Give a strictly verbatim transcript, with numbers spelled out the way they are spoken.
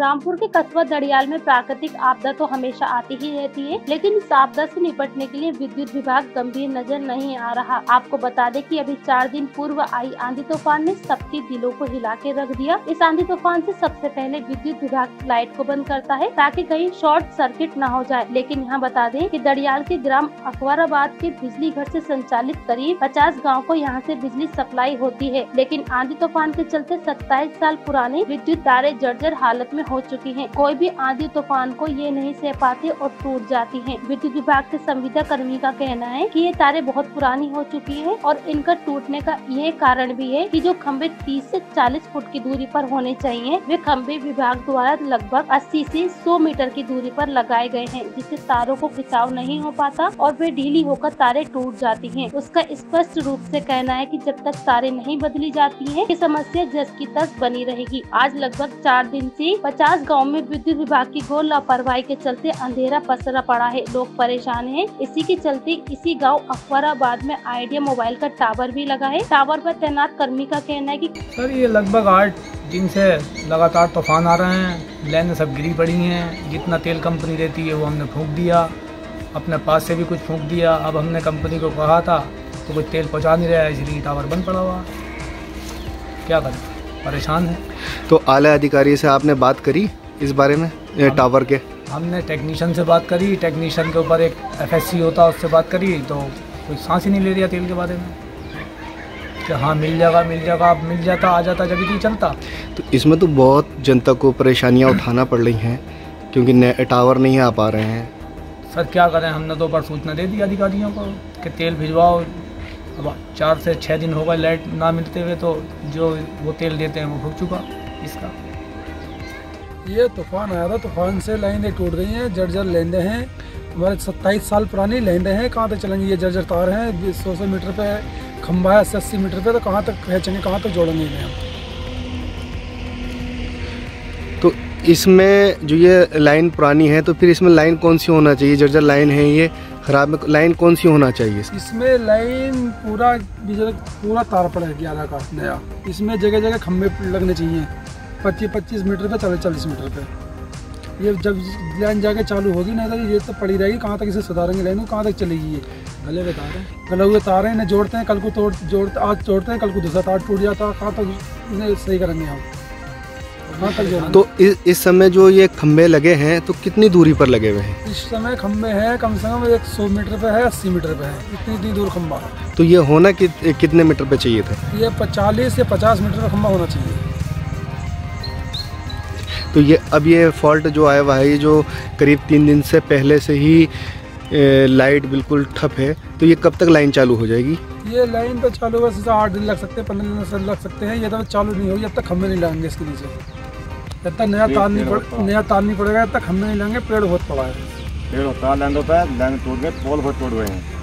रामपुर के कस्बा दड़ियाल में प्राकृतिक आपदा तो हमेशा आती ही रहती है, लेकिन इस आपदा से निपटने के लिए विद्युत विभाग गंभीर नजर नहीं आ रहा। आपको बता दें कि अभी चार दिन पूर्व आई आंधी तूफान ने सबके दिलों को हिला के रख दिया। इस आंधी तूफान से सबसे पहले विद्युत विभाग लाइट को बंद करता है ताकि कहीं शॉर्ट सर्किट न हो जाए। लेकिन यहाँ बता दें कि दड़ियाल के ग्राम अकबराबाद के बिजली घर से संचालित करीब पचास गाँव को यहाँ से बिजली सप्लाई होती है, लेकिन आंधी तूफान के चलते सत्ताईस साल पुराने विद्युत तारे जर्जर हालत में हो चुकी हैं। कोई भी आंधी तूफान को ये नहीं सह पाती और टूट जाती हैं। विद्युत विभाग के संविदा कर्मी का कहना है कि ये तारे बहुत पुरानी हो चुकी हैं और इनका टूटने का ये कारण भी है कि जो खंबे तीस से चालीस फुट की दूरी पर होने चाहिए, वे खंबे विभाग द्वारा लगभग अस्सी से सौ मीटर की दूरी पर लगाए गए हैं, जिससे तारों को खिंचाव नहीं हो पाता और वे ढीली होकर तारे टूट जाती हैं। उसका स्पष्ट रूप से कहना है कि जब तक तारे नहीं बदली जाती है, ये समस्या जस की तस बनी रहेगी। आज लगभग चार दिन से पचास गाँव में विद्युत विभाग की घोर लापरवाही के चलते अंधेरा पसरा पड़ा है। लोग परेशान हैं। इसी के चलते इसी गांव अकबराबाद में आइडिया मोबाइल का टावर भी लगा है। टावर पर तैनात कर्मी का कहना है कि सर ये लगभग आठ दिन से लगातार तूफान आ रहे हैं, लाइनें सब गिरी पड़ी हैं। जितना तेल कंपनी देती है वो हमने फूंक दिया, अपने पास से भी कुछ फूंक दिया। अब हमने कंपनी को कहा था तो कुछ तेल पहुँचा नहीं रहा है, इसलिए टावर बंद पड़ा हुआ। क्या करें, परेशान है। तो आला अधिकारी से आपने बात करी इस बारे में ये टावर के? हमने टेक्नीशियन से बात करी, टेक्नीशियन के ऊपर एक एफएससी होता है उससे बात करी, तो कोई सांस ही नहीं ले रहा तेल के बारे में कि हाँ मिल जाएगा मिल जाएगा। अब मिल जाता आ जाता जब ही चलता। तो इसमें तो बहुत जनता को परेशानियां उठाना पड़ रही हैं क्योंकि टावर नहीं आ पा रहे हैं। सर क्या करें, हमने तो ऊपर सूचना दे दी अधिकारियों को कि तेल भिजवाओ। अब चार से छः दिन होगा लाइट ना मिलते हुए, तो जो वो तेल देते हैं वो फूक चुका इसका। ये तूफान आया था, तूफान से लाइनें टूट गई हैं, जर्जर लेंदे हैं। हमारे सत्ताईस साल पुरानी लेंदे हैं, कहाँ तक चलेंगे? ये जर्जर तार हैं, सौ सौ मीटर पे खंबा है, अस्सी अस्सी मीटर पे, तो कहाँ तक खींचेंगे, कहाँ तक जोड़ेंगे हम? तो इसमें जो ये लाइन पुरानी है, तो फिर इसमें लाइन कौन सी होना चाहिए? जर्जर लाइन है ये खराब में, लाइन कौन सी होना चाहिए? इसमें लाइन पूरा बिजली पूरा तार पड़ा है ग्यारह का नया। इसमें जगह जगह खंबे लगने चाहिए, पच्चीस पच्चीस मीटर पे, चालीस चालीस मीटर पे। ये जब लाइन जाके चालू होगी ना, तो ये तो पड़ी रहेगी। कहाँ तक इसे सुधारेंगे लाइन को, कहाँ तक चलेगी? ये गले हुए तार हैं, गले हुए तार हैं, इन्हें जोड़ते हैं, कल को तोड़ जोड़ते आज जोड़ते हैं, कल को दूसरा तार टूट जाता है। कहाँ तक इन्हें सही करेंगे हम? कहाँ तक जोड़ेंगे? तो इस, इस समय जो ये खंबे लगे हैं तो कितनी दूरी पर लगे हुए हैं? इस समय खंबे हैं कम से कम एक सौ मीटर पे है, अस्सी मीटर पे है, इतनी इतनी दूर खंबा है। तो ये होना कि, कितने मीटर पे चाहिए था? ये चालीस या पचास मीटर का खंबा होना चाहिए। तो ये अब ये फॉल्ट जो आया हुआ है, ये जो करीब तीन दिन से पहले से ही ए, लाइट बिल्कुल ठप है, तो ये कब तक लाइन चालू हो जाएगी? ये लाइन तो चालू होगा से आठ दिन लग सकते हैं, पंद्रह दिन से लग सकते हैं। ये तो चालू नहीं होगी जब तक खंबे नहीं लगाएंगे इसके नीचे। जब तक नया तार नहीं पड़ नया तार नहीं पड़ेगा, जब तक खंबे नहीं लगाएंगे। पेड़ बहुत पड़ा है, पेड़ होता है, लाइन होता है, लाइन टूट गए, पोल बहुत टूट गए हैं।